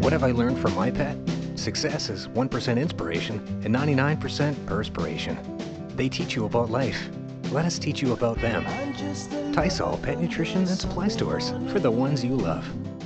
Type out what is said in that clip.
What have I learned from my pet? Success is 1% inspiration and 99% perspiration. They teach you about life. Let us teach you about them. Tisol Pet Nutrition and Supply Stores, for the ones you love.